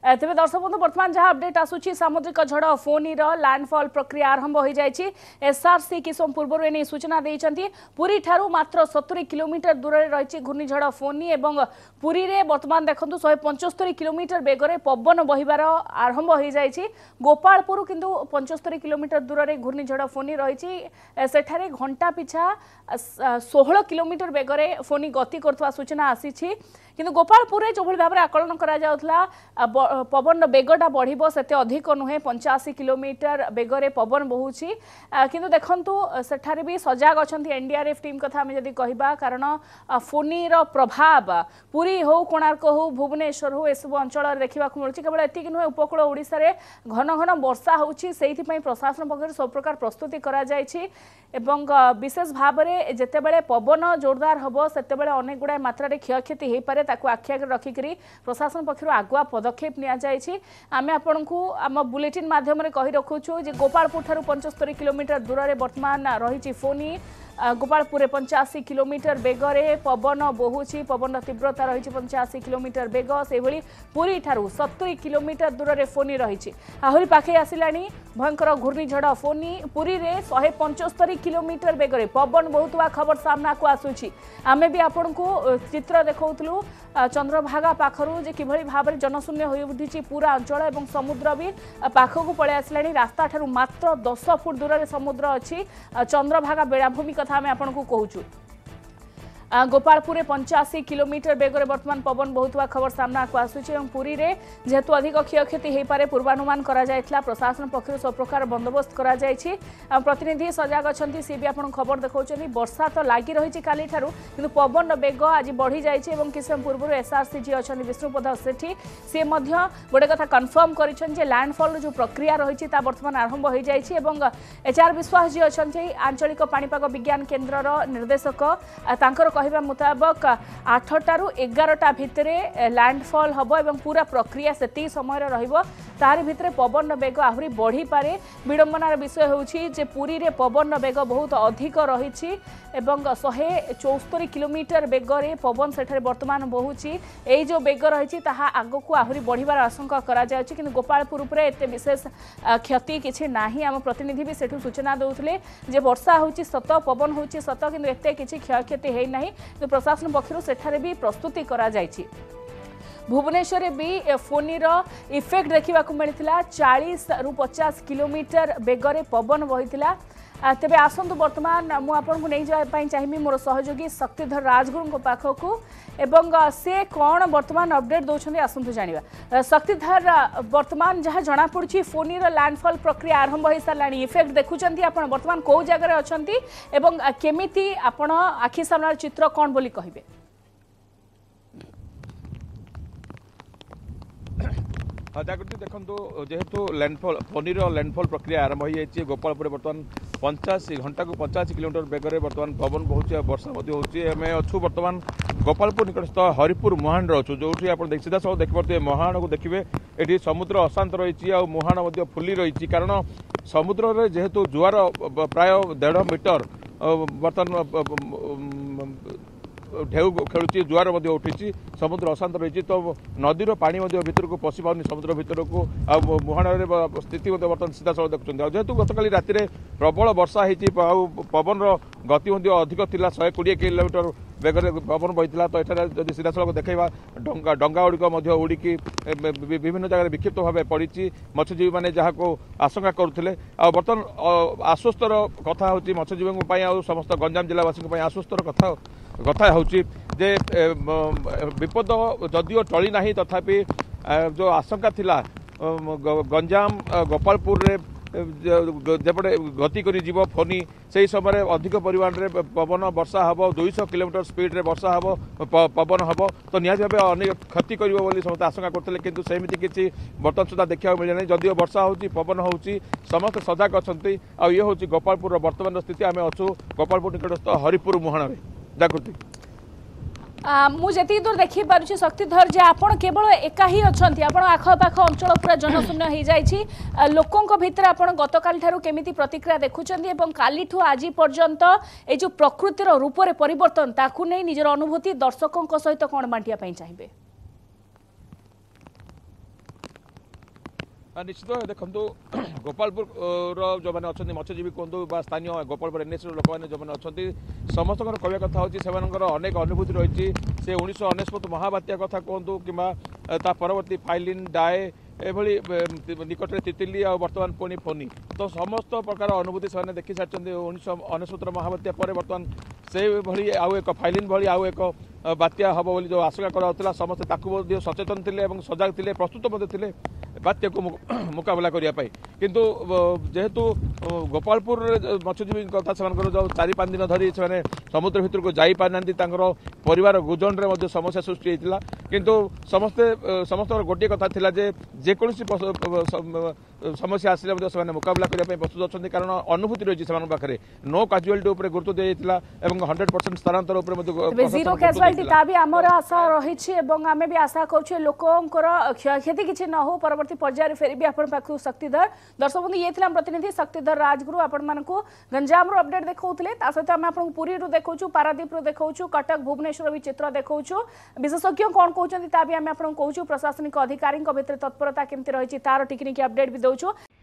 तेज दर्शक बंधु बर्तमान जहां अपडेट आसूची सामुद्रिक झड़ फोनी लैंडफॉल प्रक्रिया आरंभ हो जाएगी। एसआरसी किसम पूर्व एने सूचना देइछंती। पुरी ठारू मात्र 70 किलोमीटर दूर रही घूर्णिझड़ फोनी एवं पुरी रे वर्तमान देखंतु 175 किलोमीटर बेगरे पवन बहिबार आरंभ हो जाएगी। गोपालपुर किंतु 75 किलोमीटर दूर रे घूर्णिझड़ फोनी रही सेठारे घंटा पिछा 16 किलोमीटर बेगरे फोनी गति करथवा सूचना आसीछि। किंतु गोपालपुर जो भाव में आकलन करा जाउथला पवन बेगटा बढ़िबो सेते अधिक नुहे 85 किलोमीटर बेगरे पवन बहुची। किंतु देखंतु सेठारे भी सजाग अछंती एनडीआरएफ टीम कथा हम जदि कहिबा कारण फोनी रो प्रभाव पुरी हो कोणार्क हो भुवनेश्वर हो एसबु अंचल देखा मिलूँ। केवल एतिक नुहे उपकूल ओडिशा रे घन घन वर्षा होची सेहिथिपई प्रशासन पक्षर सब प्रकार प्रस्तुति करा जायछि एवं विशेष भाव में जेतेबेले पवन जोरदार हबो सेतेबेले अनेक गुडा मात्रा रे क्षयक्षति हे पारे ताकू आखि आगे रखिकरी प्रशासन पक्षर आगुआ पदक्षेप निया जायछि। आमे आपनकू आम बुलेटिन माध्यम रे कहि रखुछु जे गोपालपुर ठारू 75 किलोमीटर दूर रे वर्तमान रही फोनी। गोपालपुर 85 किलोमीटर बेगरे पवन बहुची पवन तीव्रता रही 85 किलोमीटर बेग से पुरी ठारू 70 किलोमीटर दूर रे फोनी रही आहरी पाखे आसिलानी भयंकर घूर्णिझड़ फोनी। पुरी रे 175 किलोमीटर बेगरे पवन बहुतवा खबर सामना को आसुची। आमे भी आपन को चित्र देखाउतलु चंद्रभागा पाखरु जे किभली भाव में जनशून्य हो उठी पूरा अंचल एवं समुद्र भी पाखक पड़े आसिलानी। रास्ता ठारू मात्र 10 फुट दूर रे समुद्र अच्छी। चंद्रभागा बेलाभूमि कथा आम आपन को कहूँ। गोपालपुर 85 किलोमीटर बेगरे वर्तमान पवन बहुतवा खबर सामना को आसुची। पुरी रे जेहेतु अधिक क्षयक्षति हो पारे पूर्वानुमान करा जायथिला प्रशासन पक्षर सब प्रकार बंदोबस्त करा जायछि। प्रतिनिधि सजाग अछंती सी भी आपन खबर देखौछनी। वर्षा तो लागी रही काली ठारू किंतु पवन बेग आज बढ़ी जायछि एवं किसम पूर्व एसआरसी जी अछंती विष्णुपद सेठी से मध्य गोटे कथा कन्फर्म करिछन जे लैंडफॉल जो प्रक्रिया रही ता वर्तमान आरंभ हो जायछि एवं एचआर विश्वास जी अछंती आंचलिक पाणीपाग विज्ञान केन्द्रर निर्देशक तांकर कहवा मुताबक 8टारू 11टा भितरे लैंडफॉल हबो एवं पूरा प्रक्रिया सेती समय रहिबो। तार भितरे पवन बेग आहुरी बढ़ी पारे। विडंबनार विषय होउछि जे पुरी रे पवन बेग बहुत अधिक रहिछि एवं 174 किलोमीटर बेगरे पवन सेठारे वर्तमान बहुछि। एई जो बेग रहिछि ताहा आगकू आहुरी बढ़िबार आशंका करा जायछि किंतु गोपालपुर उपरे एते विशेष क्षति किछि नाही। आम प्रतिनिधि भी सेठु सूचना दउथले जे वर्षा होउछि सत पवन होउछि सत किंतु एते किछि क्षयक्षति हेइ नाही। तो प्रशासन पक्षर सेठारे भी प्रस्तुति करा जायछि। भुवनेश्वर भी फोनी इफेक्ट देखा मिलता 40 रु 50 किलोमीटर बेगरे पवन बही। तेबे आसंतु वर्तमान मुझे नहीं जावाई चाहिए मोर सहयोगी शक्तिधर राजगुरु पाखक एवं से कौन वर्तमान अपडेट दौरान आसंतु जाना। शक्तिधर वर्तमान जहाँ जना पड़ी फोनी लैंडफॉल प्रक्रिया आरंभ हो सारा इफेक्ट देखुंत आप वर्तमान कौ जगह अच्छा केमी आपण आखि सामने चित्र कौन बोली कहे। जागृति देखो जेहेतु लैंडफॉल फोनी लैंडफॉल प्रक्रिया आरंभ हो जाए गोपालपुर बर्तमान 85 घंटा को 85 किलोमीटर बेगर बर्तमान पवन बहुत वर्षा होमें अच्छू बर्तमान गोपालपुर निकटस्थ हरिपुर मुहाण अच्छु जो आप सीधा सब देखिए मुहाण को देखिए ये समुद्र अशांत रही मुहाण फुली रही कारण समुद्र जेहेतु जुआर प्राय 1.5 मीटर बर्तमान ढेउ खेलुची जुआर उठी समुद्र अशांत रही तो नदीर पानी भितर को पशि पानी समुद्र भितर को मुहाण स्थिति बर्तमान सीधा सब देखुं। जेहेतु गतकाली राति प्रबल वर्षा हो पवन गति अधिक थिला 120 किलोमीटर बेगर पवन बही तो ये सीधा सड़क देखा डंगा गुड़िक उड़िकी विभिन्न जगह विक्षिप्त भाव पड़ी मत्स्यजीवी मैंने जहाँ को आशंका करुले। बर्तमान आश्वस्तर कथा हूँ मत्स्यजीवी समस्त गंजाम जिलावासी आश्वस्तर कथा हूँ जे विपद जदिओ टली ना तथापि जो आशंका थिला गंजाम गोपालपुर रे जेपटे गति करी जीव फोनी से समय अधिक परिमाण में पवन वर्षा हम 200 किलोमीटर स्पीड रे वर्षा हम पवन हम तो निहाती भाव अनेक क्षति कर समस्त आशंका करते किंतु सेमती किसी बर्तमान सुधा देखा मिले ना। जदिओ वर्षा होची पवन होची समस्त सजाग अच्छा ये हूँ गोपालपुर वर्तमान स्थिति। आम अच्छू गोपालपुर निकटस्थ हरिपुर मुहाण में जागृति। मुझे दूर देखी पार्टी शक्तिधर जे आपण केवल एका ही अच्छा आखपाख अंचल पूरा जनशून्य हो जाए लोकों भितर आप गतकाली ठारू केमिति प्रतिक्रिया देखुं काली ठू आज पर्यंत ये जो प्रकृतिर रूप से परिवर्तन ताकू नहीं निजर अनुभूति दर्शकों सहित कौन बांटिया चाहिए। निश्चित देखो गोपालपुर जो मैंने अच्छा मत्स्यजीवी कहूँ स्थानीय गोपालपुर एनएस लोक मैंने जो मैंने अच्छा समस्त कहवा कथा हूँ अनेक अनुभूति रही से 1999 महाबात्या कथा कहतु कि परवर्ती फाइलिन डाए एभली निकट तितिली आ बर्तमान पुणी फोनी तो समस्त प्रकार अनुभूति से देखी सारी 1999 महाबात्या पर बर्तमान से भली आउ एक फाइलिन भली आउ एक बात्या हम बोली जो आशंका करा समस्ते सचेतन थे सजग थे प्रस्तुत थे बात्या को मुकाबला करने किंतु जेहेतु गोपालपुर मत्स्यजीवी कथा से जो 4-5 दिन धरी से समुद्र भितर को जाई पाना परिवार गुजन रे समस्या सृष्टि होता किंतु समस्त गोटे कथा थिला जेकोसी समस्या आसिले से मुकाबला करने प्रस्तुत अच्छा कारण अनुभूति रही है पाखे नो काजुआलिटी उपर गुरुत्व दिया 100% स्थानांतर जीरो कैजुआलिटी ता भी आमर आशा रही आमे भी आशा करूँ लोकंर क्षयक्षति किसी न हो परवर्ती पर्यायर फेर भी आपण पाखु शक्तिधर दर्शक बंधु ये प्रतिनिधि शक्तिधर राजगुरु आपण मानकु गंजाम रो अपडेट देखौतले ता सहित आमे आपण पुरी रो देखौछु पारादीप रो देखौछु कटक भुवनेश्वर भी चित्र देखौछु विशेषज्ञ कोन कहउछंती ता भी आमे आपण कहउछु प्रशासनिक अधिकारी भितर तत्परता केमति रही तार टिकनिक अपडेट भी दउछु।